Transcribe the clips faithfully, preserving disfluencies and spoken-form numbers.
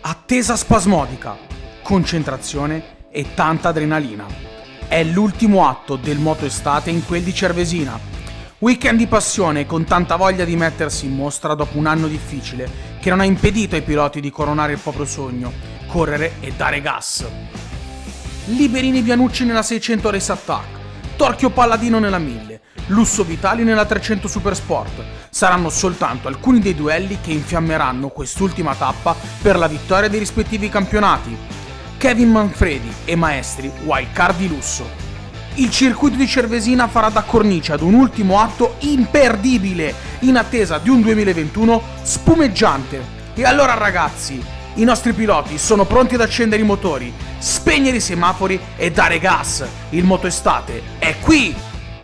Attesa spasmodica, concentrazione e tanta adrenalina. È l'ultimo atto del moto estate in quel di Cervesina. Weekend di passione con tanta voglia di mettersi in mostra dopo un anno difficile che non ha impedito ai piloti di coronare il proprio sogno, correre e dare gas. Liberini Bianucci nella seicento Race Attack, Torchio Palladino nella mille, Lusso Vitali nella trecento Supersport. Saranno soltanto alcuni dei duelli che infiammeranno quest'ultima tappa per la vittoria dei rispettivi campionati. Kevin Manfredi e Maestri wildcard di lusso. Il circuito di Cervesina farà da cornice ad un ultimo atto imperdibile in attesa di un duemilaventuno spumeggiante. E allora ragazzi, i nostri piloti sono pronti ad accendere i motori, spegnere i semafori e dare gas. Il moto estate è qui!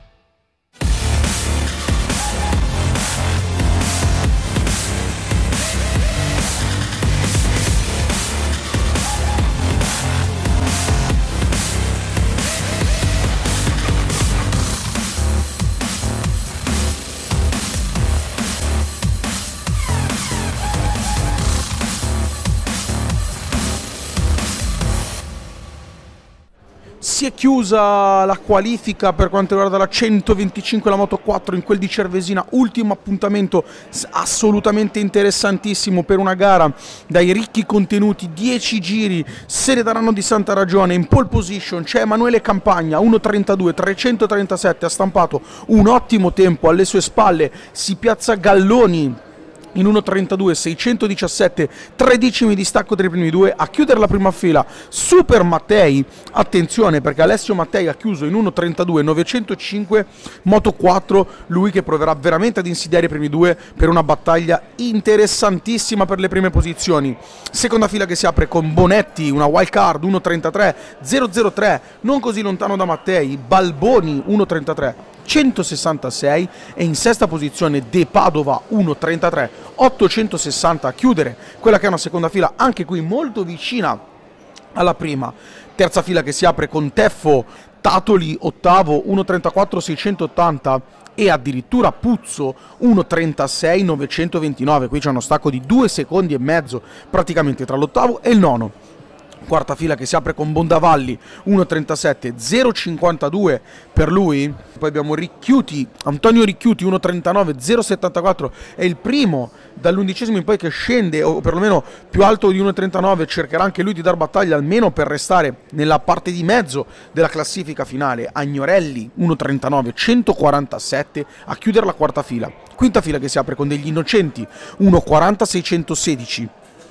Si è chiusa la qualifica per quanto riguarda la centoventicinque, la Moto quattro in quel di Cervesina, ultimo appuntamento assolutamente interessantissimo per una gara dai ricchi contenuti, dieci giri, se ne daranno di santa ragione. In pole position c'è Emanuele Campagna, uno trentadue trecentotrentasette, ha stampato un ottimo tempo, alle sue spalle si piazza Galloni in uno trentadue seicentodiciassette, tre decimi di stacco tra i primi due. A chiudere la prima fila Super Mattei, attenzione perché Alessio Mattei ha chiuso in uno trentadue novecentocinque, Moto quattro, lui che proverà veramente ad insidiare i primi due per una battaglia interessantissima per le prime posizioni. Seconda fila che si apre con Bonetti, una wild card, uno trentatré zero zero tre, non così lontano da Mattei, Balboni uno trentatré centosessantasei e in sesta posizione De Padova uno trentatré ottocentosessanta a chiudere quella che è una seconda fila anche qui molto vicina alla prima. Terza fila che si apre con Teffo, Tatoli ottavo uno trentaquattro seicentottanta e addirittura Puzzo uno trentasei novecentoventinove. Qui c'è uno stacco di due secondi e mezzo praticamente tra l'ottavo e il nono. Quarta fila che si apre con Bondavalli uno trentasette zero cinquantadue per lui. Poi abbiamo Ricchiuti, Antonio Ricchiuti uno trentanove zero settantaquattro, è il primo dall'undicesimo in poi che scende, o perlomeno più alto di uno trentanove, cercherà anche lui di dar battaglia almeno per restare nella parte di mezzo della classifica finale. Agnorelli uno trentanove centoquarantasette a chiudere la quarta fila. Quinta fila che si apre con degli innocenti uno quaranta seicentosedici,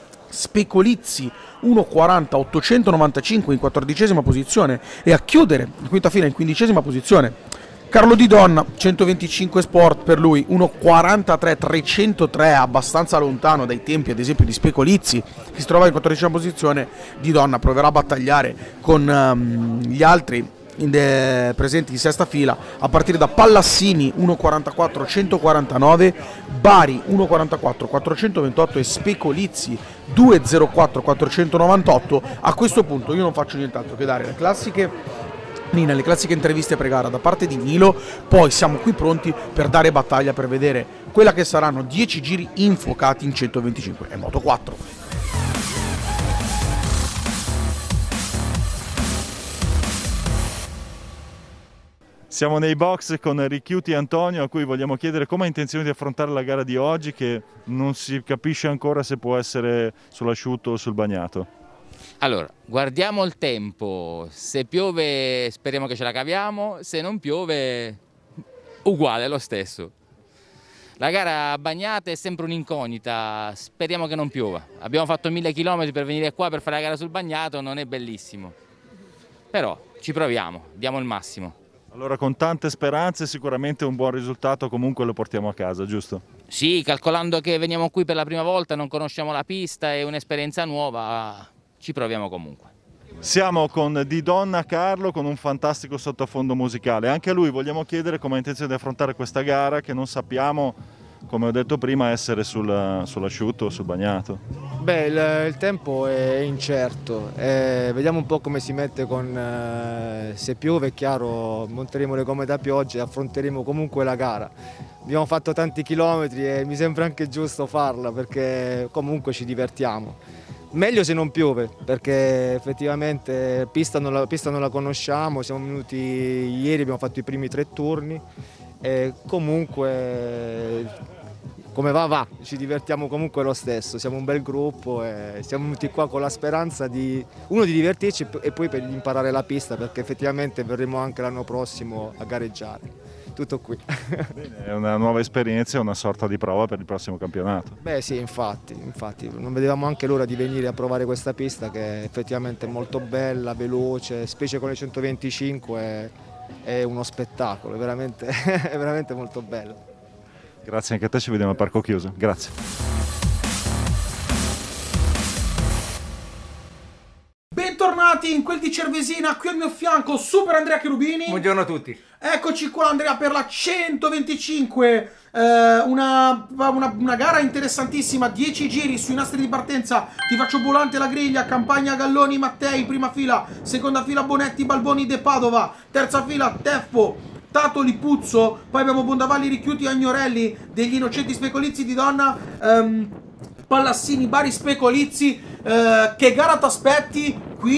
Specolizzi uno quaranta ottocentonovantacinque in quattordicesima posizione e a chiudere la quinta fila in quindicesima posizione Carlo Di Donna, centoventicinque Sport per lui, uno quarantatré trecentotre, abbastanza lontano dai tempi ad esempio di Specolizzi che si trova in quattordicesima posizione. Di Donna proverà a battagliare con um, gli altri in de, presenti in sesta fila a partire da Pallassini uno quarantaquattro centoquarantanove, Bari uno quarantaquattro quattrocentoventotto e Specolizzi due zero quattro quattrocentonovantotto. A questo punto io non faccio nient'altro che dare le classiche linee, le classiche interviste pre-gara da parte di Nilo, poi siamo qui pronti per dare battaglia per vedere quella che saranno dieci giri infuocati in centoventicinque e Moto quattro. Siamo nei box con Ricchiuti e Antonio, a cui vogliamo chiedere come ha intenzione di affrontare la gara di oggi, che non si capisce ancora se può essere sull'asciutto o sul bagnato. Allora, guardiamo il tempo, se piove speriamo che ce la caviamo, se non piove uguale lo stesso. La gara bagnata è sempre un'incognita, speriamo che non piova. Abbiamo fatto mille chilometri per venire qua per fare la gara sul bagnato, non è bellissimo. Però ci proviamo, diamo il massimo. Allora con tante speranze sicuramente un buon risultato comunque lo portiamo a casa, giusto? Sì, calcolando che veniamo qui per la prima volta, non conosciamo la pista, è un'esperienza nuova, ci proviamo comunque. Siamo con Di Donna Carlo con un fantastico sottofondo musicale. Anche a lui vogliamo chiedere come ha intenzione di affrontare questa gara che non sappiamo, come ho detto prima, essere sul, sull'asciutto o sul bagnato. Beh, il, il tempo è incerto, eh, vediamo un po' come si mette con, eh, se piove è chiaro, monteremo le gomme da pioggia e affronteremo comunque la gara. Abbiamo fatto tanti chilometri e mi sembra anche giusto farla perché comunque ci divertiamo. Meglio se non piove, perché effettivamente pista non la, pista non la conosciamo, siamo venuti ieri, abbiamo fatto i primi tre turni e comunque come va va, ci divertiamo comunque lo stesso, siamo un bel gruppo e siamo venuti qua con la speranza di, uno, di divertirci e poi per imparare la pista, perché effettivamente verremo anche l'anno prossimo a gareggiare. Tutto qui. Bene, è una nuova esperienza e una sorta di prova per il prossimo campionato. Beh sì, infatti, infatti, non vedevamo anche l'ora di venire a provare questa pista che è effettivamente molto bella, veloce, specie con le centoventicinque è, è uno spettacolo, è veramente, è veramente molto bello. Grazie anche a te, ci vediamo al parco chiuso. Grazie. Bentornati in quel di Cervesina, qui al mio fianco Super Andrea Cherubini. Buongiorno a tutti. Eccoci qua Andrea per la centoventicinque, eh, una, una, una gara interessantissima, dieci giri sui nastri di partenza, ti faccio volante la griglia, Campagna, Galloni, Mattei, prima fila, seconda fila Bonetti, Balboni, De Padova, terza fila Teffo, Tatoli, Puzzo, poi abbiamo Bondavalli, Ricchiuti, Agnorelli, degli Innocenti Specolizzi di Donna, ehm, Pallassini, Bari, Specolizzi. Uh, che gara t'aspetti?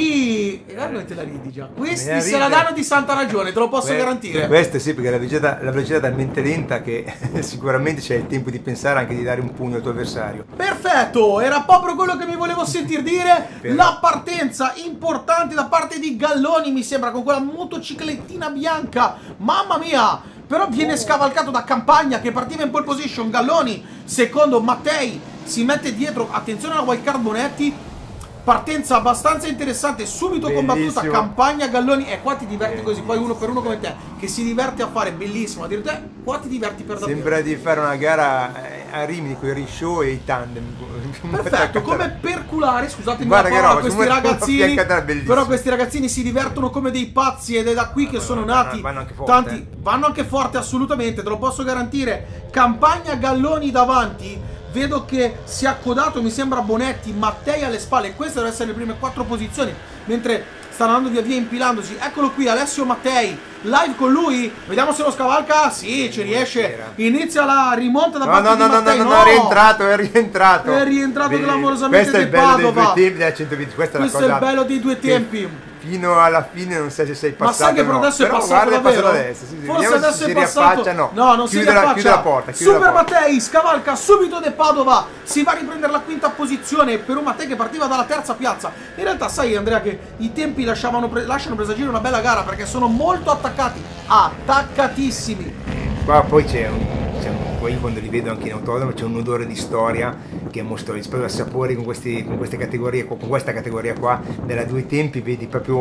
Qui e veramente la ridi già. Questi se la danno di santa ragione, te lo posso que garantire. Questo sì, perché la velocità, la velocità è talmente lenta che sicuramente c'è il tempo di pensare anche di dare un pugno al tuo avversario. Perfetto, era proprio quello che mi volevo sentir dire. La partenza importante da parte di Galloni, mi sembra, con quella motociclettina bianca. Mamma mia! Però viene scavalcato da Campagna che partiva in pole position. Galloni, secondo Mattei, si mette dietro, attenzione alla wildcard Bonetti, partenza abbastanza interessante, subito bellissimo. Combattuta, Campagna, Galloni, e qua ti diverti bellissimo. Così, poi uno per uno come te, che si diverte a fare, bellissimo, a dire te, qua ti diverti per davvero. Sembra di fare una gara a Rimini con i rishow e i tandem. Perfetto, come perculare, scusatemi la parola, questi ragazzini, però questi ragazzini si divertono come dei pazzi ed è da qui che sono nati vanno anche forte, tanti, eh. vanno anche forte assolutamente, te lo posso garantire. Campagna, Galloni davanti. Vedo che si è accodato, mi sembra, Bonetti, Mattei alle spalle. Queste devono essere le prime quattro posizioni, mentre stanno andando via via impilandosi. Eccolo qui, Alessio Mattei, live con lui. Vediamo se lo scavalca. Sì, ci riesce. Inizia la rimonta da no, parte no, di no, Mattei. No, no, no, no, è rientrato, è rientrato. È rientrato clamorosamente Questo è il De bello Padova. dei due tempi della centoventi. Questa Questo è, la è cosa il bello dei due tempi. Fino alla fine non sai se sei passato. Ma sai che per adesso no. è passato Però guarda, davvero? È passato adesso. Sì, sì. Forse Vediamo adesso se è si passato. riaffaccia. No, no, non chiude si riaffaccia. La, chiude la porta. Chiude Super la porta. Mattei scavalca subito De Padova. Si va a riprendere la quinta posizione per un Mattei che partiva dalla terza piazza. In realtà sai Andrea che i tempi lasciavano pre lasciano presagire una bella gara perché sono molto attaccati. Attaccatissimi. Qua poi c'è un... Poi quando li vedo anche in autodromo c'è un odore di storia che mostra rispetto ai sapori con, questi, con queste categorie, con questa categoria qua della due tempi, vedi proprio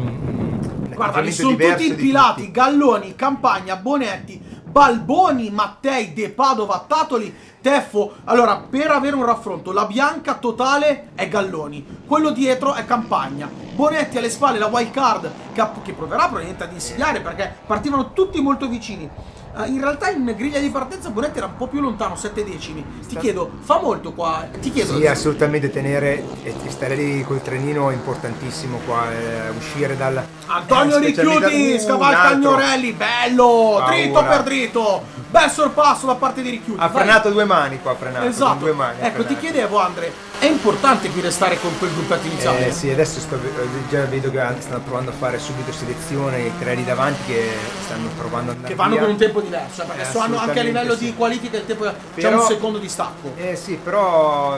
un, un guarda, li sono tutti impilati, tutti. Galloni, Campagna, Bonetti, Balboni, Mattei, De Padova, Tatoli, Teffo. Allora, per avere un raffronto, la bianca totale è Galloni, quello dietro è Campagna, Bonetti alle spalle, la wild card che, che proverà probabilmente ad insidiare perché partivano tutti molto vicini. Uh, in realtà in griglia di partenza Bonetti era un po' più lontano, sette decimi. Ti chiedo, fa molto qua? Ti chiedo. Sì, assolutamente tenere e stare lì col trenino è importantissimo qua, eh, uscire dal... Antonio eh, Ricchiuti, uh, scavalca Agnorelli, bello, paura. Dritto per dritto, bel sorpasso da parte di Ricchiuti. Ha vai. frenato due mani qua, ha frenato. Esatto, con due mani, ecco ti chiedevo Andre, è importante qui restare con quel gruppetto iniziale? Eh, sì, adesso sto, già vedo che anche stanno provando a fare subito selezione, i tre lì davanti che stanno provando ad andare Che vanno via. con un tempo diverso, perché eh, hanno anche a livello sì. di qualifica il tempo c'è un secondo di stacco. Eh sì, però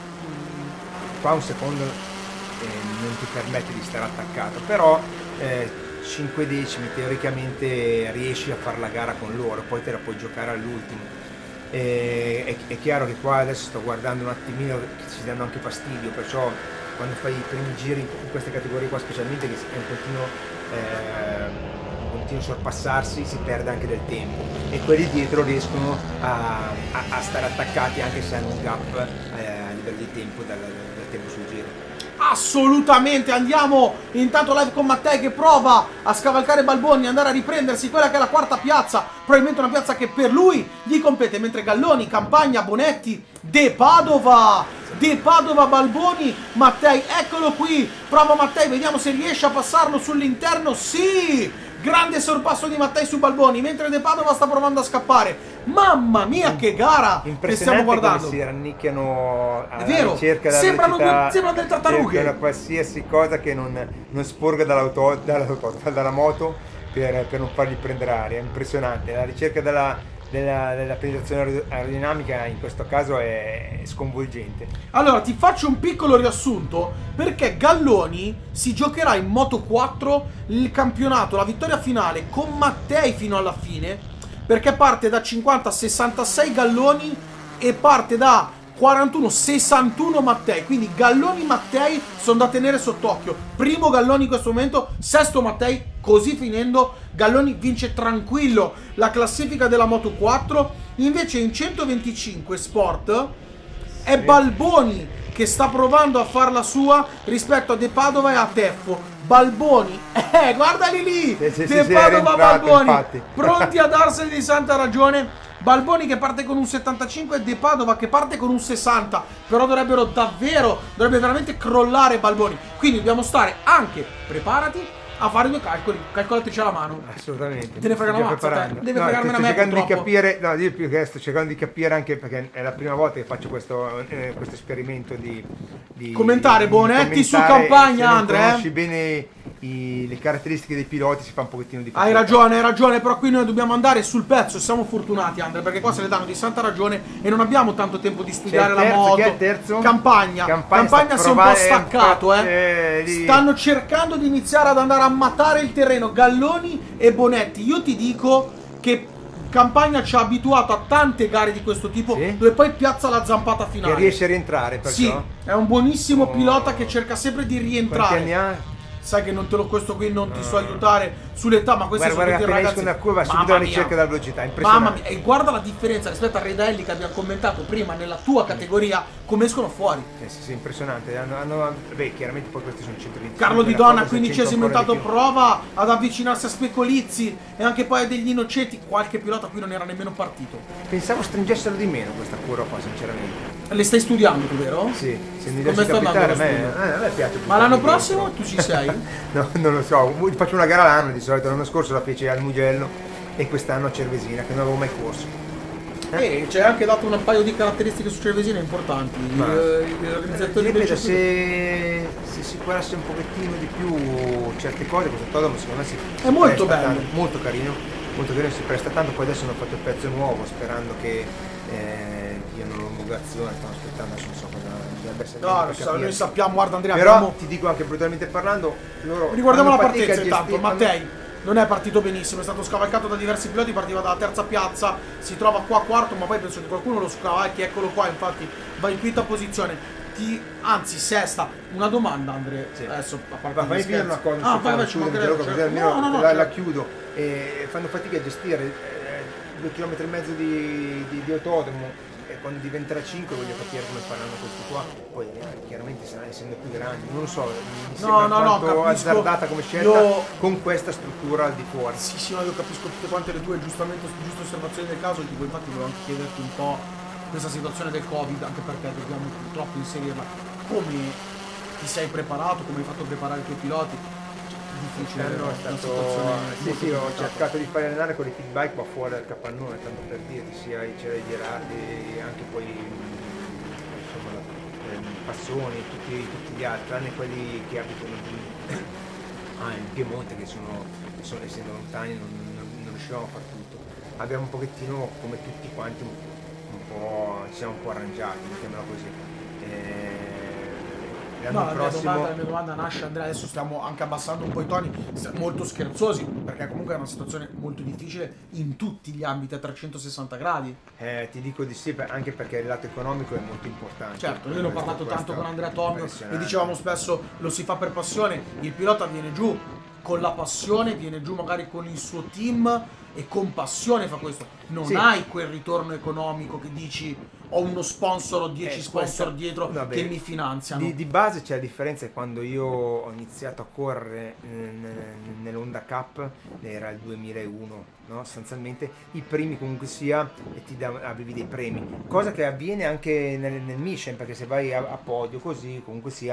mh, qua un secondo eh, non ti permette di stare attaccato, però eh, cinque decimi teoricamente riesci a fare la gara con loro, poi te la puoi giocare all'ultimo. Eh, è, è chiaro che qua adesso sto guardando un attimino che ci danno anche fastidio, perciò quando fai i primi giri in queste categorie qua specialmente che è un continuo eh, continuo sorpassarsi, si perde anche del tempo e quelli dietro riescono a, a, a stare attaccati anche se hanno un gap eh, a livello di tempo dal, dal tempo sul giro. Assolutamente, andiamo intanto live con Mattei che prova a scavalcare Balboni, andare a riprendersi quella che è la quarta piazza, probabilmente una piazza che per lui gli compete, mentre Galloni, Campagna, Bonetti, De Padova, De Padova, Balboni, Mattei, eccolo qui, prova Mattei, vediamo se riesce a passarlo sull'interno, sì! Grande sorpasso di Mattei su Balboni, mentre De Padova sta provando a scappare. Mamma mia, che gara che stiamo guardando! Come si rannicchiano alla È vero, ricerca della sembrano, velocità, sembrano delle tartarughe. cercano qualsiasi cosa che non, non sporga dall'auto, dall'auto, dalla moto per, per non fargli prendere aria. È impressionante. La ricerca della, della, della penetrazione aerodinamica in questo caso è sconvolgente. Allora, ti faccio un piccolo riassunto, perché Galloni si giocherà in Moto quattro il campionato, la vittoria finale con Mattei fino alla fine, perché parte da cinquanta a sessantasei Galloni e parte da quarantuno a sessantuno Mattei, quindi Galloni Mattei sono da tenere sott'occhio. Primo Galloni in questo momento, sesto Mattei, così finendo Galloni vince tranquillo la classifica della Moto quattro. Invece in centoventicinque Sport è Balboni che sta provando a far la sua rispetto a De Padova e a Teffo. Balboni, eh, guardali lì, sì, sì, De sì, Padova, entrato, Balboni, infatti. pronti a darsene di santa ragione. Balboni che parte con un settantacinque e De Padova che parte con un sessanta, però dovrebbero davvero, dovrebbe veramente crollare Balboni, quindi dobbiamo stare anche preparati a fare due calcoli, calcolatrice alla mano. Assolutamente. Te ne frega una mazza, te. Deve no, fregarmene a sto me, cercando di purtroppo. capire, no, io più che sto cercando di capire anche perché è la prima volta che faccio questo, eh, questo esperimento di, di Commentare di Bonetti su commentare. Campagna, Se non Andre, conosci eh? bene i- le caratteristiche dei piloti si fa un pochettino di Hai fatica. ragione, hai ragione, però qui noi dobbiamo andare sul pezzo, siamo fortunati Andre, perché qua se le danno di santa ragione e non abbiamo tanto tempo di studiare C'è il terzo, la moto. chi è il terzo? Campagna, Campagna Campagna, sta si è un po' provando- staccato, eh, eh. eh, lì. Stanno cercando di iniziare ad andare a matare il terreno, Galloni e Bonetti. Io ti dico che Campagna ci ha abituato a tante gare di questo tipo, Sì? dove poi piazza la zampata finale. Che riesce a rientrare perciò. Sì, è un buonissimo Oh. pilota che cerca sempre di Quanti rientrare. anni ha? Sai che non te lo, questo qui non ti so aiutare sull'età, ma questi Guarda, sono guarda, tutti appena ragazzi. esce una curva subito Mamma alla mia. ricerca della velocità, impressionante. Mamma mia, e guarda la differenza rispetto a Redelli che abbiamo commentato prima nella tua categoria, come escono fuori. Eh, sì, sì, impressionante. Hanno, hanno- beh, chiaramente poi questi sono centoventi. Carlo Di la Donna, cosa quindicesimo c'entra entrato, ancora di più. prova ad avvicinarsi a Specolizzi e anche poi a degli innocenti. Qualche pilota qui non era nemmeno partito. Pensavo stringessero di meno questa curva qua, sinceramente. Le stai studiando tu, vero? Sì, se mi Come riesce sta a capitare, a andando lo me, studio? eh, a me piace. Ma l'anno buttare prossimo dentro. tu ci sei? No, non lo so, faccio una gara l'anno di solito, l'anno scorso la feci al Mugello e quest'anno a Cervesina, che non avevo mai corso. E ci hai anche dato un paio di caratteristiche su Cervesina importanti. Ma- Eh, Gli organizzatori del Ripeto, circuito. se, se si curasse un pochettino di più certe cose, questo Todom secondo me si È molto presta bello. tanto, molto carino, molto carino, si presta tanto, poi adesso hanno fatto il pezzo nuovo sperando che eh, diano l'omologazione, stanno aspettando, adesso non so cosa dovrebbe essere. No, per lo so, capire. noi sappiamo, guarda Andrea, Però abbiamo... ti dico anche brutalmente parlando, loro Riguardiamo la fanno fatica partenza a intanto, gestire- Mattei non è partito benissimo, è stato scavalcato da diversi piloti, partiva dalla terza piazza, si trova qua quarto, ma poi penso che qualcuno lo scavalchi, eccolo qua, infatti va in quinta posizione, ti, anzi sesta. Una domanda Andre, Sì. adesso a parte Ma gli fammi finire scherzi. una cosa, Ah, sto vai, vai, facendo, ci scusami, mancherebbe, così certo. almeno No, no, no, la, la certo. chiudo. E fanno fatica a gestire eh, due chilometri e mezzo di, di, di autodromo e quando diventerà cinque voglio capire come faranno questi qua. Poi eh, chiaramente saranno essendo più grandi, non lo so, mi sembra no, no, quanto capisco. azzardata come scelta Io- con questa struttura al di fuori. Sì, sì, no, io capisco tutte quante le tue giustamente giuste osservazioni del caso, tipo infatti volevo anche chiederti un po' questa situazione del Covid, anche perché dobbiamo purtroppo inserirla. Come ti sei preparato, come hai fatto preparare i tuoi piloti? Cioè, difficile, Quest'anno è una stato... situazione Sì, molto sì, ho complicata. cercato di fare allenare con i pit bike ma fuori dal capannone, tanto per dirti, sia i Cerei Gerardi, anche poi insomma ehm, Passoni, tutti, tutti gli altri, tranne quelli che abitano in, ah, in Piemonte, che sono, che sono essendo lontani, non, non, non riuscivamo a fare tutto. Abbiamo un pochettino, come tutti quanti, un, un po', ci siamo un po' arrangiati, mettiamola così. Eh, L'anno No, la mia, prossimo... domanda, la mia domanda nasce, Andrea, adesso stiamo anche abbassando un po' i toni, stiamo molto scherzosi, perché comunque è una situazione molto difficile in tutti gli ambiti a trecentosessanta gradi. Eh, ti dico di sì, per- anche perché il lato economico è molto importante. Certo, io ne ho Questo- parlato tanto questo con Andrea Tomio e impressionante. dicevamo spesso lo si fa per passione, il pilota viene giù con la passione, viene giù magari con il suo team e con passione fa questo. Non Sì. hai quel ritorno economico che dici ho uno sponsor, ho dieci Eh, sponsor questo- dietro vabbè, che mi finanziano. Di, di base c'è la differenza, quando io ho iniziato a correre eh, nell'Honda Cup, era il duemilauno, no? Sostanzialmente i primi comunque sia e ti da- avevi dei premi, cosa che avviene anche nel, nel Mission, perché se vai a, a podio così comunque sia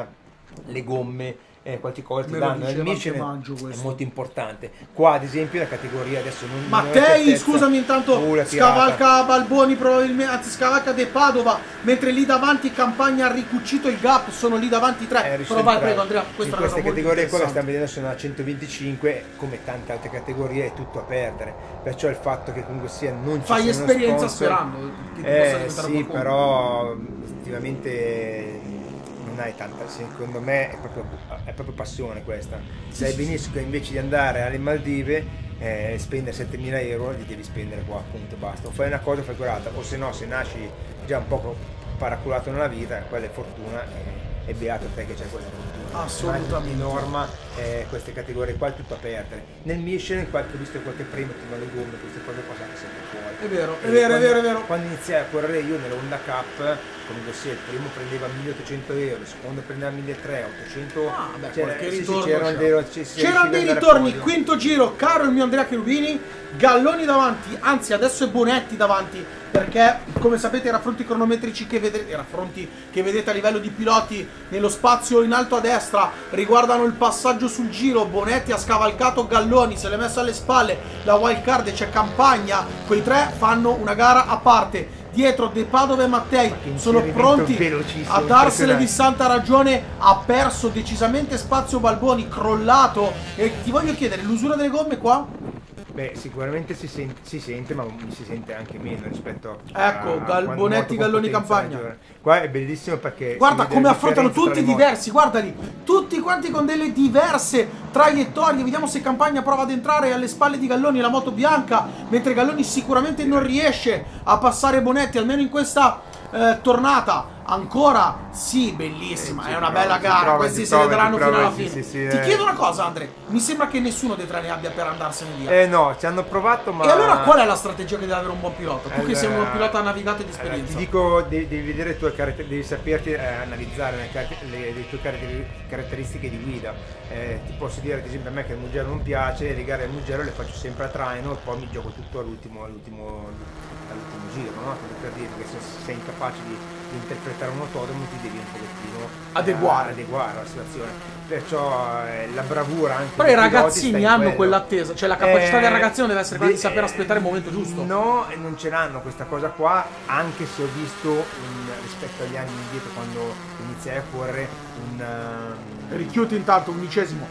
le gomme, eh, qualche cosa ti Me lo danno. Il diceva Michelin anche Maggio è questo. molto importante. Qua ad esempio la categoria adesso non non ho Mattei, certezza. scusami intanto, Uh, la tirata. scavalca Balboni probabilmente, anzi scavalca De Padova, mentre lì davanti Campagna ha ricucito il gap, sono lì davanti tre. Eh, Però vai, risulta- prego Andrea, questa in è una queste cosa molto categorie qua che interessante. stiamo vedendo sono a centoventicinque, come tante altre categorie è tutto a perdere, perciò il fatto che comunque sia non ci Fai sia uno esperienza sponsor- sperando che ti possa eh diventare sì, qualcuno. però effettivamente non hai tanta, secondo me è proprio, è proprio passione questa. Sai benissimo che invece di andare alle Maldive eh, spendere settemila euro li devi spendere qua, appunto, basta. O fai una cosa figurata, o se no, se nasci già un po' paraculato nella vita, quella è fortuna e, e beato te che c'è quella fortuna. Assolutamente. Di norma eh, queste categorie qua è tutto a perdere. Nel Michelin, qualche, ho visto qualche premio con le gomme, queste cose qua sono sempre fuori. È vero, è E vero, è quando- vero, è vero. Quando iniziai a correre io nell'Honda Cup, comunque sia, il primo prendeva milleottocento euro, il secondo prendeva milletrecento, ottocento. Ah, beh, c'era- qualche sì, sì, ritorno c'erano c'era. dei, ci si C'erano riusciva dei ad andare ritorni, podio. quinto giro, caro il mio Andrea Cherubini, Galloni davanti, anzi adesso è Bonetti davanti, perché come sapete i raffronti cronometrici che vedete, i raffronti che vedete a livello di piloti nello spazio in alto a destra riguardano il passaggio sul giro. Bonetti ha scavalcato Galloni, se l'è messo alle spalle, la wild card e c'è Campagna, quei tre fanno una gara a parte. Dietro De Padova e Mattei che sono inserimento pronti velocissimo, a darsene di impressionante. santa ragione. Ha perso decisamente spazio Balboni, crollato. E ti voglio chiedere, l'usura delle gomme qua? Beh, sicuramente si sente, si sente, ma mi si sente anche meno rispetto Ecco, a Gal- quando Bonetti, moto con Galloni, potenza Campagna. maggiore. Qua è bellissimo perché Guarda si vede come la affrontano differenza tutti tra le moto. diversi, guardali, tutti quanti con delle diverse traiettorie. Vediamo se Campagna prova ad entrare alle spalle di Galloni la moto bianca, mentre Galloni sicuramente non riesce a passare Bonetti, almeno in questa eh, tornata. Ancora, sì, bellissima, Eh, è si una prova, bella si gara, prova, questi si se ne prova, daranno si fino prova, alla sì, fine. sì, sì, Ti eh. chiedo una cosa, Andre, mi sembra che nessuno dei tre ne abbia per andarsene via. Eh no, ci hanno provato ma... E allora qual è la strategia che deve avere un buon pilota? Tu che Eh, sei un pilota navigato e di allora, esperienza. ti dico, devi, devi vedere le tue caratter- devi saperti eh, analizzare le, caratter- le- le tue caratter- caratteristiche di guida. Eh, ti posso dire ad esempio a me che il Mugello non piace, le gare al Mugello le faccio sempre a traino e poi mi gioco tutto all'ultimo, all'ultimo, all'ultimo giro, no? Per dire che se sei incapace di, di interpretare un autodromo ti devi un pochettino Adeguare. eh, adeguare alla situazione. Perciò eh, la bravura anche Però i dei piloti sta ragazzini in hanno quello. quell'attesa, cioè la capacità Eh, del ragazzino deve essere quella di de- saper aspettare il momento giusto. No, e non ce l'hanno questa cosa qua, anche se ho visto un- rispetto agli anni indietro quando iniziai a correre un, um, Richiuti intanto, undicesimo.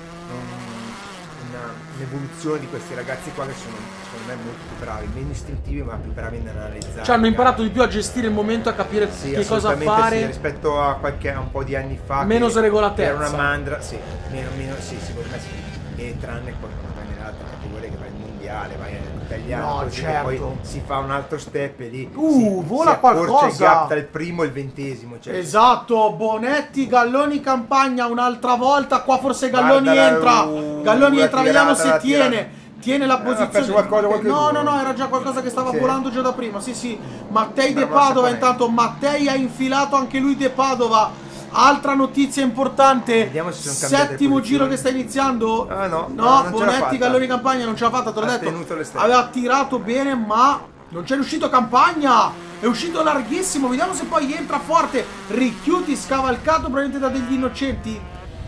un- una- un'evoluzione di questi ragazzi qua che sono secondo me molto più bravi, meno istintivi ma più bravi nell'analizzare. Cioè hanno imparato di più a gestire il momento, a capire Sì, che cosa assolutamente fare. sì, rispetto a, qualche, a un po' di anni fa Meno che sregolatezza. era una mandra, sì, meno, meno, sì, secondo me sì, e tranne poi quando vai nelle altre categorie che vai al mondiale, vai all'italiano, No, così, certo. che poi si fa un altro step e lì Uh, si, vola si accorcia qualcosa. il gap tra il primo e il ventesimo, cioè, Esatto, Bonetti, Galloni, Campagna un'altra volta. Qua forse Galloni Guardala, entra. uh, Galloni la entra, vediamo tirata, se la tiene. tirata. Tiene la Eh, ha perso posizione. qualcosa, qualche no, due. no, no, era già qualcosa che stava Sì. volando già da prima. Sì, sì. Mattei De Una mossa Padova. con Intanto Mattei ha infilato anche lui De Padova. Altra notizia importante. Vediamo se sono cambiate le Settimo posizioni. giro che sta iniziando. Ah, no, no, no, non ce l'ha Bonetti, fatta. Galloni, Campagna non ce l'ha fatta, te l'ho Ha detto. tenuto le stelle. Aveva tirato bene, ma non c'è riuscito Campagna. È uscito larghissimo. Vediamo se poi entra forte. Richiuti scavalcato probabilmente da degli innocenti.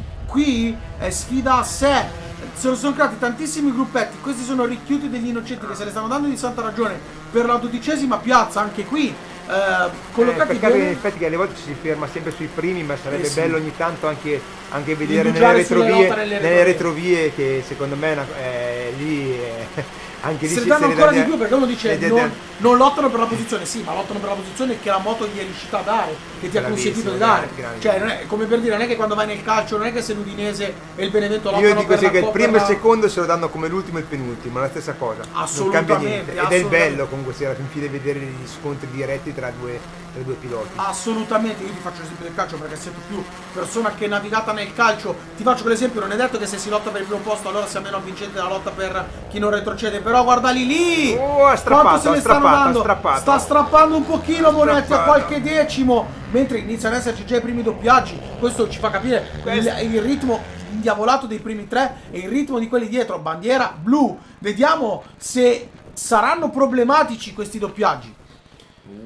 Qui è sfida a sé. Se sono creati tantissimi gruppetti. Questi sono Richiuti degli innocenti che se le stanno dando di santa ragione per la dodicesima piazza. Anche qui eh, collocati Eh, peccato bene. in effetti che alle volte ci si ferma sempre sui primi, ma sarebbe Eh sì. bello ogni tanto anche, anche vedere Indugiare nelle sulle retrovie, lotte nelle nelle retrovie. retrovie che secondo me è una- eh, lì eh, anche lì Se si- ne danno se ne ancora dà- di più perché uno dice se ne non, dà- non lottano per la posizione, sì, ma lottano per la posizione che la moto gli è riuscita a dare, che ti ha consentito di dare. Bravissimo, grande. Cioè, non è, come per dire, non è che quando vai nel calcio, non è che se l'Udinese e il Benevento lottano Io dico per sì la che il co- primo e per il la- secondo se lo danno come l'ultimo e il penultimo, è la stessa cosa. Non Assolutamente, cambia niente. Ed è il assolutamente. bello comunque sia alla fin fine vedere gli scontri diretti tra due, tra due piloti. Assolutamente, io ti faccio l'esempio del calcio perché sei tu più persona che è navigata nel calcio. Ti faccio quell'esempio, non è detto che se si lotta per il primo posto allora sia meno avvincente la lotta per chi non retrocede, però guardali lì! Oh, ha strappato, Quanto se ne ha stanno strappato, ha dando? strappato. Sta strappando un pochino Bonetti a strappato. qualche decimo, mentre iniziano ad esserci già i primi doppiaggi. Questo ci fa capire il, il ritmo indiavolato dei primi tre e il ritmo di quelli dietro. Bandiera blu, vediamo se saranno problematici questi doppiaggi.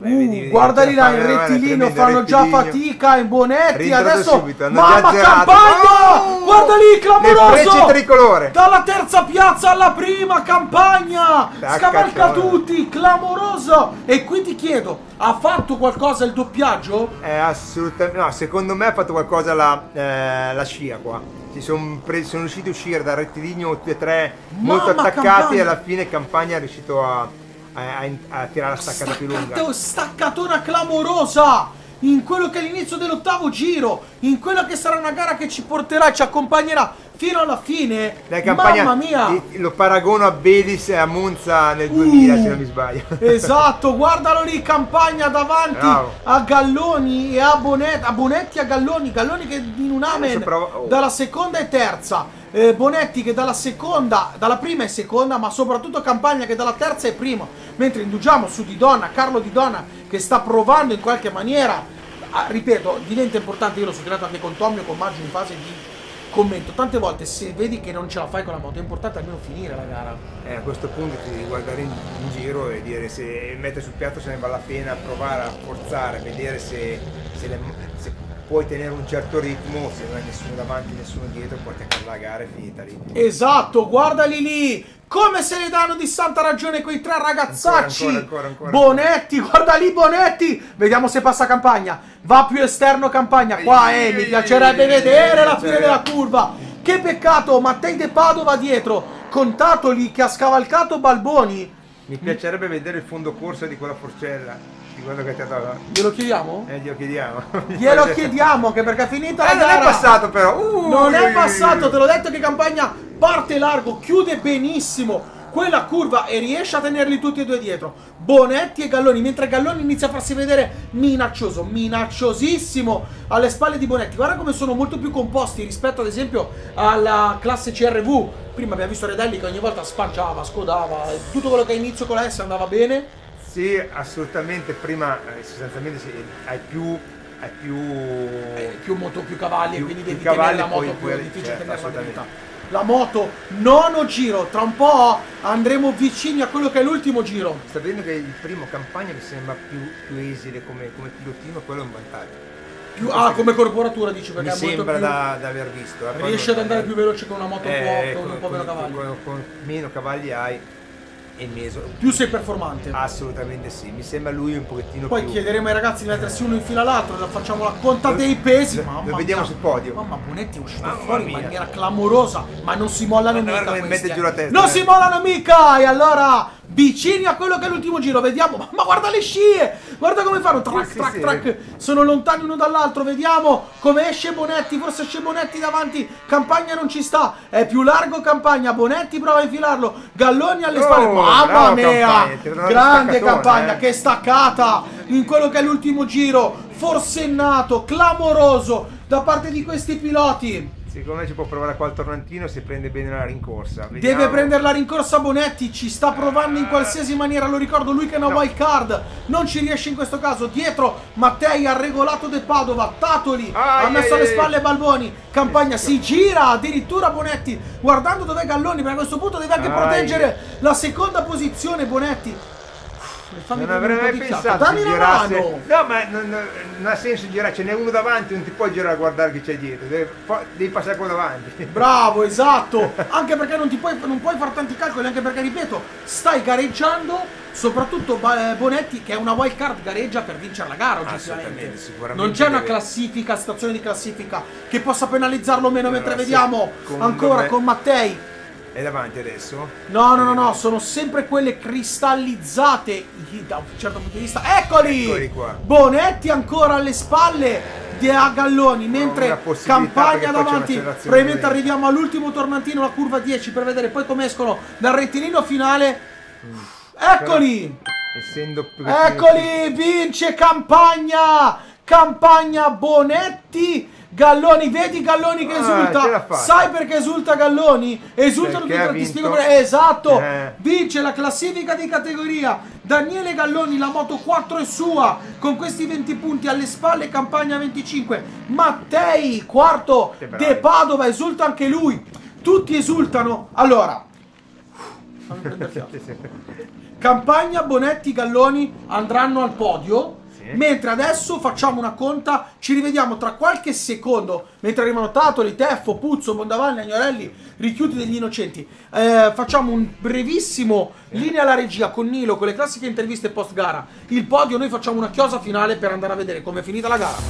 Beh, vedi, Uh, guarda lì là, il Campagna, rettilineo, tremendo fanno già rettilineo. fatica in Bonetti, Rientrato adesso subito, hanno mamma già zerato. Campagna, Oh! guarda lì, Le clamoroso, frecce tricolore. dalla terza piazza alla prima, Campagna, scavalca Staccatone. tutti, clamoroso. E qui ti chiedo, ha fatto qualcosa il doppiaggio? È assolutamente, no, secondo me ha fatto qualcosa la, eh, la scia qua. Si son pre- sono riusciti a uscire dal rettilineo tutti e tre molto Mamma, attaccati Campagna. e alla fine Campagna è riuscito a, a, a- a tirare la staccata più lunga. Staccato- staccatona clamorosa in quello che è l'inizio dell'ottavo giro, in quella che sarà una gara che ci porterà e ci accompagnerà fino alla fine. Dai, Campagna, Mamma mia, ti- lo paragono a Belis e a Monza nel duemila, Uh, se non mi sbaglio. esatto, guardalo lì, Campagna davanti Bravo. a Galloni e a Bonetti, a Bonetti e a Galloni, Galloni che in un amen Adesso prova- oh. dalla seconda e terza, eh, Bonetti che dalla seconda, dalla prima e seconda, ma soprattutto Campagna che dalla terza e prima, mentre indugiamo su Di Donna, Carlo Di Donna che sta provando in qualche maniera, ah, ripeto, diventa importante, io l'ho sottolineato anche con Tommy o con Maggio in fase di commento, tante volte se vedi che non ce la fai con la moto è importante almeno finire la gara. Eh, a questo punto ti devi guardare in, in giro e dire se mettere sul piatto se ne vale la pena, provare a forzare, vedere se, se, le- se puoi tenere un certo ritmo, se non hai nessuno davanti, nessuno dietro, porti a casa la gara e finita lì. Esatto, guardali lì! Come se ne danno di santa ragione quei tre ragazzacci! Ancora, ancora, ancora, Bonetti, guarda lì Bonetti! Vediamo se passa Campagna. Va più esterno Campagna. Qua, eh, mi piacerebbe vedere la fine della curva. Che peccato, Mattei De Padova dietro, con Tatoli che ha scavalcato Balboni. Mi piacerebbe vedere il fondo corsa di quella forcella, di quello che ti ha dato. Glielo chiediamo? Eh, glielo chiediamo. Glielo chiediamo, anche perché è finita la Eh, non gara. è passato però. Uh, Non è uh, passato, te l'ho detto che Campagna parte largo, chiude benissimo quella curva e riesce a tenerli tutti e due dietro, Bonetti e Galloni, mentre Galloni inizia a farsi vedere minaccioso, minacciosissimo alle spalle di Bonetti. Guarda come sono molto più composti rispetto ad esempio alla classe C R V. Prima abbiamo visto Redelli che ogni volta spanciava, scodava, e tutto quello che a inizio con la S andava bene. Sì, assolutamente. Prima eh, sostanzialmente sì, hai più hai più Eh, più moto, più cavalli, Più- e quindi più devi cavalli, tenere la moto, poi- più poi- è difficile certo, tenere la assolutamente. velocità. La moto, nono giro, tra un po' andremo vicini a quello che è l'ultimo giro. sta vedendo che il primo Campagna mi sembra più, più esile come, come pilotino, quello è un vantaggio. Più, ah, come corporatura dici, perché Mi è molto sembra più... da, da aver visto. eh, poi Riesce non- ad andare più veloce con una moto un eh, po', con un po' meno con- cavalli. Con, con meno cavalli hai e meso. Più sei performante. Assolutamente sì, mi sembra lui un pochettino Poi più. chiederemo ai ragazzi di mettersi uno in fila all'altro, la facciamo la conta dei pesi. Lo- Mamma lo vediamo mia. sul podio. Mamma, Bonetti è uscito Mamma fuori in mia. maniera clamorosa, ma non si mollano Guarda mica come questi, mette eh. giù la testa, Non eh. si mollano mica! E allora vicini a quello che è l'ultimo giro, vediamo. Ma, ma guarda le scie! Guarda come fanno, track, Sì, sì, track, sì. track. Sono lontani uno dall'altro, vediamo come esce Bonetti, forse esce Bonetti davanti. Campagna non ci sta, è più largo Campagna, Bonetti prova a infilarlo. Galloni alle Oh, spalle, mamma bravo mia! Campagna, ti ha dato Grande staccatone, Campagna, eh. che staccata in quello che è l'ultimo giro, forsennato, clamoroso da parte di questi piloti. Secondo me ci può provare qua al tornantino se prende bene la rincorsa. Vediamo. Deve prendere la rincorsa Bonetti, ci sta provando in qualsiasi maniera, lo ricordo, lui che è una No. wild card, non ci riesce in questo caso. Dietro Mattei ha regolato De Padova, Tatoli Ai, ha messo ai, alle ai. spalle Campagna, Campagna si gira addirittura Bonetti, guardando dov'è Galloni, perché a questo punto deve anche Ai. proteggere la seconda posizione Bonetti. Fammi Non prendere avrei un mai po' di fiato. pensato Dammi di una girasse. mano. No, ma non, non- non ha senso girare, ce n'è uno davanti, non ti puoi girare a guardare chi c'è dietro, devi, fa- devi passare quello davanti. Bravo, esatto, anche perché non, ti puoi, non puoi fare tanti calcoli, anche perché, ripeto, stai gareggiando, soprattutto Ba- Bonetti, che è una wild card, gareggia per vincere la gara oggettivamente. Assolutamente, sicuramente Non c'è una deve- classifica, situazione di classifica, che possa penalizzarlo o meno, Allora, mentre sì, vediamo secondo ancora me- con Mattei. È davanti adesso? No, no, no, no, sono sempre quelle cristallizzate da un certo punto di vista. Eccoli! Eccoli qua. Bonetti ancora alle spalle di a Galloni, mentre una possibilità Campagna perché poi c'è davanti. un'accelerazione Probabilmente violenta. arriviamo all'ultimo tornantino, la curva dieci, per vedere poi come escono dal rettilineo finale. Eccoli! Essendo più Eccoli! Vince Campagna! Campagna Bonetti! Galloni, vedi Galloni che Ah, ce l'ha esulta? fatta. Sai perché esulta Galloni? Esulta Perché tutti, ha ti vinto. spiego perché. Esatto! Eh. Vince la classifica di categoria. Daniele Galloni, la moto quattro è sua, con questi venti punti alle spalle, Campagna venticinque. Mattei, quarto, Che bravi. De Padova, esulta anche lui. Tutti esultano. Allora, Fammi prendere fiato. Campagna, Bonetti, Galloni andranno al podio. Mentre adesso facciamo una conta, ci rivediamo tra qualche secondo, mentre arrivano Tatoli, Teffo, Puzzo, Mondavalli, Agnorelli, richiuti degli innocenti. Eh, facciamo un brevissimo linea alla regia con Nilo, con le classiche interviste post gara. Il podio, noi facciamo una chiosa finale per andare a vedere com'è finita la gara.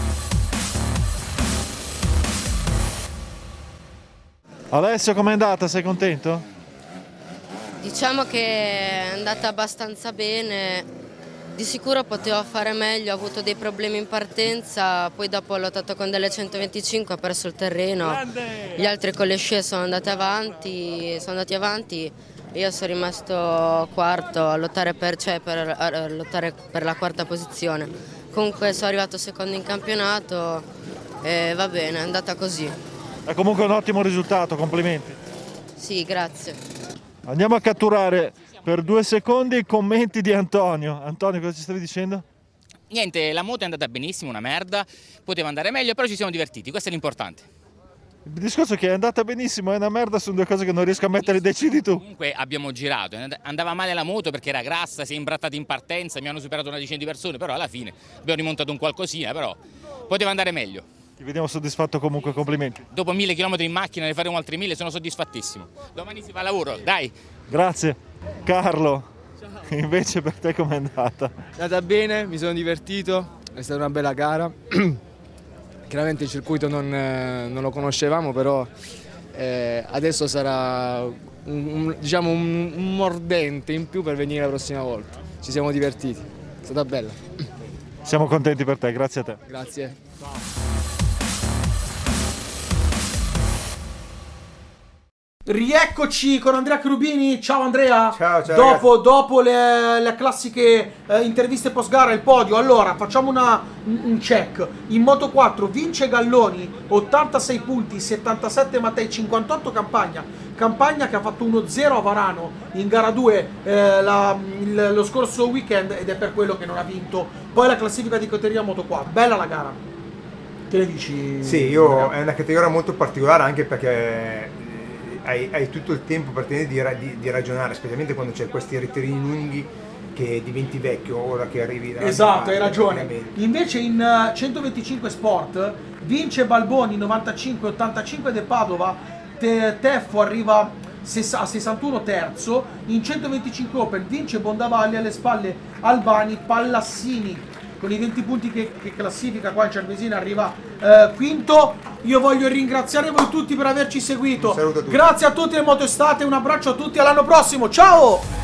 Alessio, com'è andata? Sei contento? Diciamo che è andata abbastanza bene. Di sicuro potevo fare meglio, ho avuto dei problemi in partenza, poi dopo ho lottato con delle centoventicinque, ho perso il terreno, gli altri con le scie sono andati avanti, sono andati avanti e io sono rimasto quarto a lottare per, cioè per, a lottare per la quarta posizione. Comunque sono arrivato secondo in campionato e va bene, è andata così. È comunque un ottimo risultato, complimenti. Sì, grazie. Andiamo a catturare per due secondi i commenti di Antonio. Antonio, cosa ci stavi dicendo? Niente, la moto è andata benissimo, una merda, poteva andare meglio, però ci siamo divertiti, questo è l'importante. Il discorso è che è andata benissimo, è una merda, sono due cose che non riesco a mettere, decidi tu. Comunque abbiamo girato, andava male la moto perché era grassa, si è imbrattata in partenza, mi hanno superato una decina di persone, però alla fine abbiamo rimontato un qualcosina, però poteva andare meglio. Ti vediamo soddisfatto comunque, complimenti. Dopo mille chilometri in macchina ne faremo altri mille, sono soddisfattissimo. Domani si fa lavoro, dai! Grazie. Carlo, ciao. Invece per te com'è andata? È andata bene, mi sono divertito, è stata una bella gara. Chiaramente il circuito non, eh, non lo conoscevamo, però eh, adesso sarà un, un, diciamo un, un mordente in più per venire la prossima volta. Ci siamo divertiti, è stata bella. Siamo contenti per te, grazie a te. Grazie. Rieccoci con Andrea Cherubini. Ciao Andrea. Ciao, ciao, Dopo, dopo le, le classiche eh, interviste post gara, il podio. Allora, facciamo una, un check. In Moto quattro vince Galloni, ottantasei punti, settantasette Mattei, cinquantotto Campagna. Campagna che ha fatto uno zero a Varano in gara due eh, la, il, lo scorso weekend, ed è per quello che non ha vinto poi la classifica di categoria Moto quattro. Bella la gara. Che ne dici? Sì, io, è una categoria molto particolare anche perché Hai, hai tutto il tempo per te di, di, di ragionare, specialmente quando c'è questi ritirini lunghi che diventi vecchio ora che arrivi da esatto, hai ragione. Invece in uh, centoventicinque Sport vince Balboni novantacinque ottantacinque De Padova, Te, Teffo arriva a sessantuno terzo, in centoventicinque Open vince Bondavalli, alle spalle Albani, Pallassini con i venti punti che, che classifica qua in Cervesina arriva eh, quinto. Io voglio ringraziare voi tutti per averci seguito. Un saluto a tutti. Grazie a tutti del Moto Estate, un abbraccio a tutti, all'anno prossimo, ciao!